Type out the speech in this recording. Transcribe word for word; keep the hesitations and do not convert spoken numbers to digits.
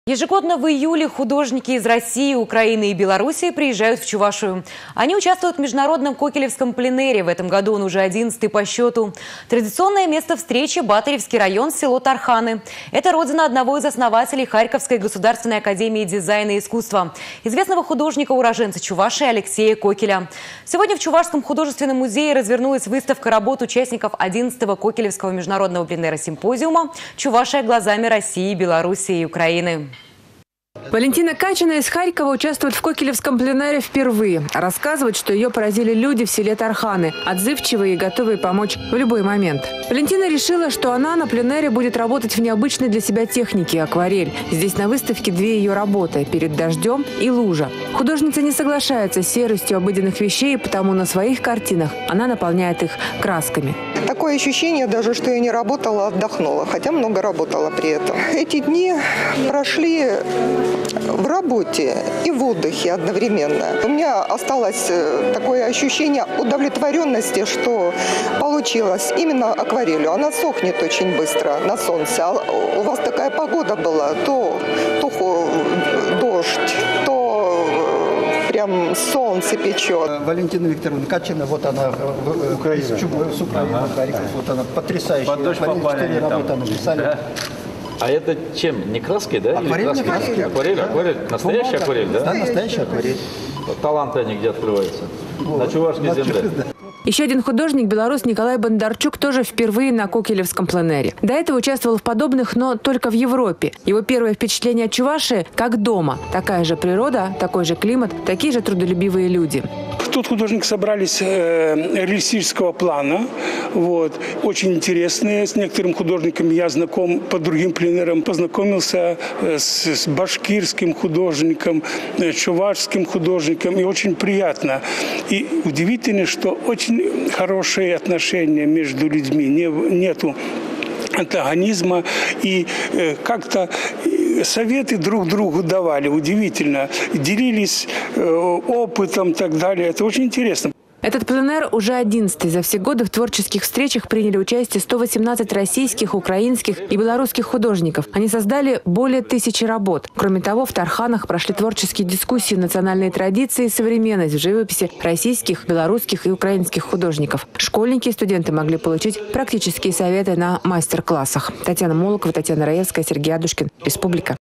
Ежегодно в июле художники из России, Украины и Белоруссии приезжают в Чувашию. Они участвуют в международном кокелевском пленэре. В этом году он уже одиннадцатый по счету. Традиционное место встречи – Батаревский район, село Тарханы. Это родина одного из основателей Харьковской государственной академии дизайна и искусства, известного художника-уроженца Чувашии Алексея Кокеля. Сегодня в Чувашском художественном музее развернулась выставка работ участников одиннадцатого Кокелевского международного пленэра симпозиума «Чувашия глазами России, Белоруссии и Украины». Валентина Качина из Харькова участвует в Кокелевском пленэре впервые. Рассказывает, что ее поразили люди в селе Тарханы, отзывчивые и готовые помочь в любой момент. Валентина решила, что она на пленэре будет работать в необычной для себя технике – акварель. Здесь на выставке две ее работы – «Перед дождем» и «Лужа». Художница не соглашается с серостью обыденных вещей, потому на своих картинах она наполняет их красками. Такое ощущение даже, что я не работала, отдохнула, хотя много работала при этом. Эти дни прошли в работе и в отдыхе одновременно. У меня осталось такое ощущение удовлетворенности, что получилось именно акварелью. Она сохнет очень быстро на солнце. А у вас такая погода была, то, то дождь, то прям солнце печет. Валентина Викторовна Качина, вот она в Украине, с Украины, ага. Вот она потрясающая. Под дождь попали там. Да. А это чем? Не краской, да? Акварель, Или краской? краски. Акварель, акварель. Настоящая акварель, да? Да, настоящая акварель. Таланты они где открываются? Вот. На Чувашской на земле. Да. Еще один художник, белорус Николай Бондарчук, тоже впервые на Кокелевском пленэре. До этого участвовал в подобных, но только в Европе. Его первое впечатление от Чувашии – как дома. Такая же природа, такой же климат, такие же трудолюбивые люди. Тут художники собрались э, реалистического плана. Вот. Очень интересные. С некоторым художником я знаком по другим пленэрам. Познакомился э, с, с башкирским художником, э, чувашским художником. И очень приятно. И удивительно, что очень хорошие отношения между людьми. Не, нету антагонизма. И э, как-то советы друг другу давали. Удивительно. Делились э, опытом и так далее. Это очень интересно. Этот пленэр уже одиннадцатый. За все годы в творческих встречах приняли участие сто восемнадцать российских, украинских и белорусских художников. Они создали более тысячи работ. Кроме того, в Тарханах прошли творческие дискуссии «Национальные традиции и современность» в живописи российских, белорусских и украинских художников. Школьники и студенты могли получить практические советы на мастер-классах. Татьяна Молокова, Татьяна Раевская, Сергей Адушкин. Республика.